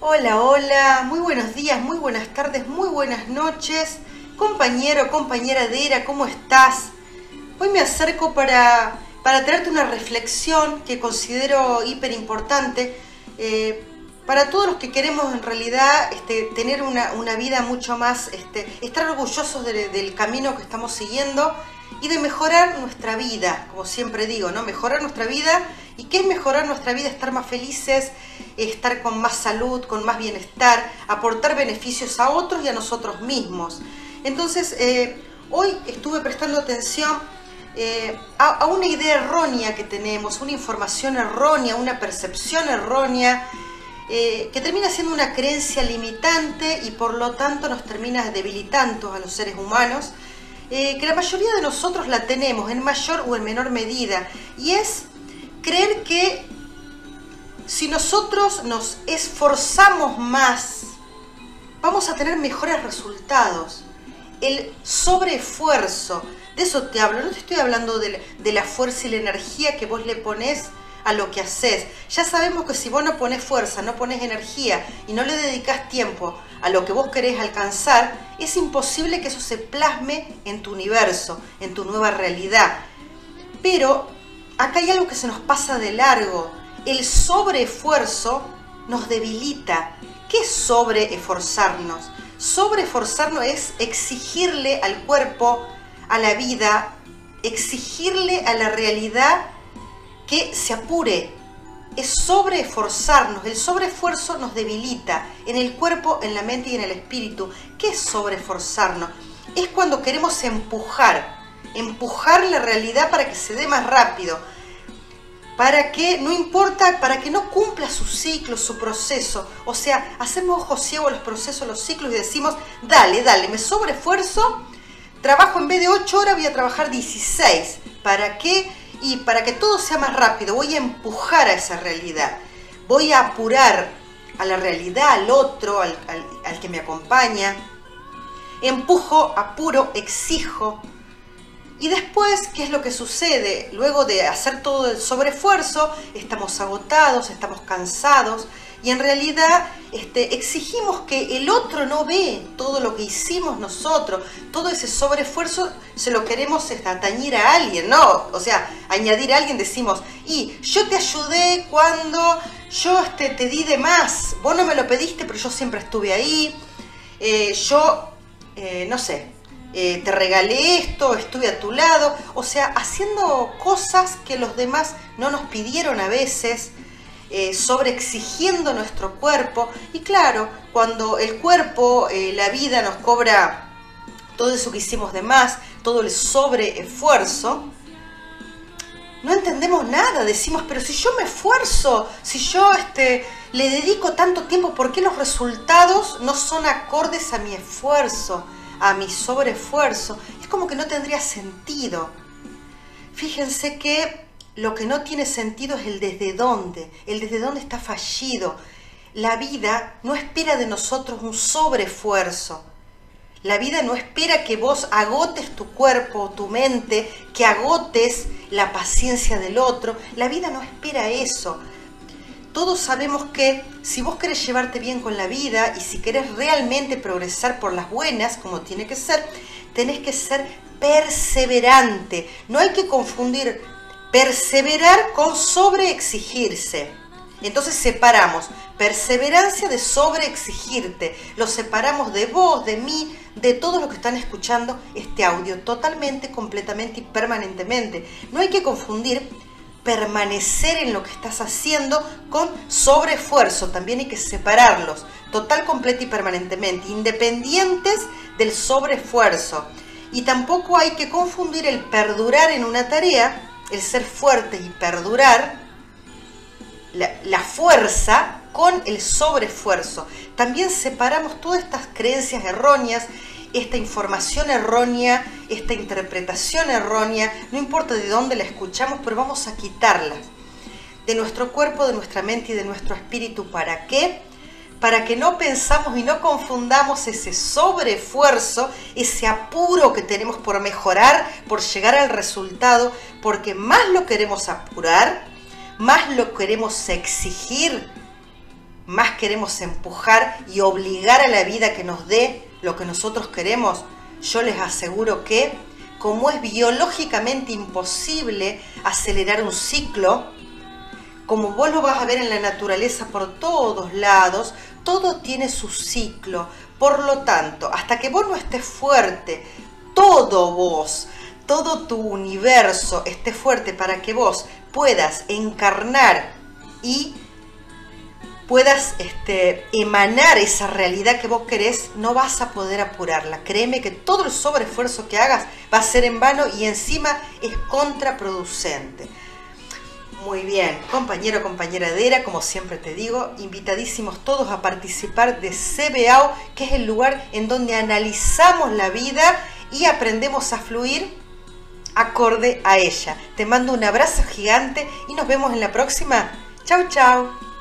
Hola, hola, muy buenos días, muy buenas tardes, muy buenas noches. Compañero, compañera de ERA, ¿cómo estás? Hoy me acerco para traerte una reflexión que considero hiper importante para todos los que queremos en realidad tener una vida mucho más, estar orgullosos del camino que estamos siguiendo y de mejorar nuestra vida, como siempre digo, ¿no? Mejorar nuestra vida. ¿Y qué es mejorar nuestra vida? Estar más felices, estar con más salud, con más bienestar, aportar beneficios a otros y a nosotros mismos. Entonces, hoy estuve prestando atención a una idea errónea que tenemos, una información errónea, una percepción errónea, que termina siendo una creencia limitante y por lo tanto nos termina debilitando a los seres humanos, que la mayoría de nosotros la tenemos en mayor o en menor medida, y es creer que si nosotros nos esforzamos más, vamos a tener mejores resultados. El sobreesfuerzo, de eso te hablo, no te estoy hablando de la fuerza y la energía que vos le ponés a lo que haces. Ya sabemos que si vos no ponés fuerza, no ponés energía y no le dedicás tiempo a lo que vos querés alcanzar, es imposible que eso se plasme en tu universo, en tu nueva realidad. Pero acá hay algo que se nos pasa de largo. El sobreesfuerzo nos debilita. ¿Qué es sobreesforzarnos? Sobreesforzarnos es exigirle al cuerpo, a la vida, exigirle a la realidad que se apure. Es sobreesforzarnos. El sobreesfuerzo nos debilita en el cuerpo, en la mente y en el espíritu. ¿Qué es sobreesforzarnos? Es cuando queremos empujar la realidad para que se dé más rápido, para que no importa, para que no cumpla su ciclo, su proceso. O sea, hacemos ojo ciego a los procesos, los ciclos y decimos, dale, me sobreesfuerzo, trabajo en vez de 8 horas, voy a trabajar 16. ¿Para qué? Y para que todo sea más rápido, voy a empujar a esa realidad, voy a apurar a la realidad, al otro, al que me acompaña. Empujo, apuro, exijo. Y después, ¿qué es lo que sucede? Luego de hacer todo el sobreesfuerzo, estamos agotados, estamos cansados y en realidad exigimos que el otro no ve todo lo que hicimos nosotros. Todo ese sobreesfuerzo se lo queremos atañir a alguien, ¿no? O sea, añadir a alguien, decimos, y yo te ayudé cuando yo te di de más. Vos no me lo pediste, pero yo siempre estuve ahí. No sé, te regalé esto, estuve a tu lado. O sea, haciendo cosas que los demás no nos pidieron a veces, sobreexigiendo nuestro cuerpo. Y claro, cuando el cuerpo, la vida nos cobra todo eso que hicimos de más, todo el sobreesfuerzo, no entendemos nada. Decimos, pero si yo me esfuerzo, si yo le dedico tanto tiempo, ¿por qué los resultados no son acordes a mi esfuerzo, a mi sobreesfuerzo? Es como que no tendría sentido. Fíjense que lo que no tiene sentido es el desde dónde está fallido. La vida no espera de nosotros un sobreesfuerzo. La vida no espera que vos agotes tu cuerpo, tu mente, que agotes la paciencia del otro. La vida no espera eso. Todos sabemos que si vos querés llevarte bien con la vida y si querés realmente progresar por las buenas, como tiene que ser, tenés que ser perseverante. No hay que confundir perseverar con sobreexigirse. Entonces separamos perseverancia de sobreexigirte. Lo separamos de vos, de mí, de todos los que están escuchando este audio totalmente, completamente y permanentemente. No hay que confundir permanecer en lo que estás haciendo con sobreesfuerzo. También hay que separarlos total, completa y permanentemente, independientes del sobreesfuerzo. Y tampoco hay que confundir el perdurar en una tarea, el ser fuerte y perdurar, la fuerza, con el sobreesfuerzo. También separamos todas estas creencias erróneas, esta información errónea, esta interpretación errónea, no importa de dónde la escuchamos, pero vamos a quitarlas de nuestro cuerpo, de nuestra mente y de nuestro espíritu. ¿Para qué? Para que no pensamos y no confundamos ese sobreesfuerzo, ese apuro que tenemos por mejorar, por llegar al resultado, porque más lo queremos apurar, más lo queremos exigir, más queremos empujar y obligar a la vida que nos dé lo que nosotros queremos, yo les aseguro que, como es biológicamente imposible acelerar un ciclo, como vos lo vas a ver en la naturaleza por todos lados, todo tiene su ciclo. Por lo tanto, hasta que vos no estés fuerte, todo vos, todo tu universo esté fuerte para que vos puedas encarnar y puedas emanar esa realidad que vos querés, no vas a poder apurarla. Créeme que todo el sobreesfuerzo que hagas va a ser en vano y encima es contraproducente. Muy bien, compañero, compañera de ERA, como siempre te digo, invitadísimos todos a participar de CBAO, que es el lugar en donde analizamos la vida y aprendemos a fluir acorde a ella. Te mando un abrazo gigante y nos vemos en la próxima. Chau, chau.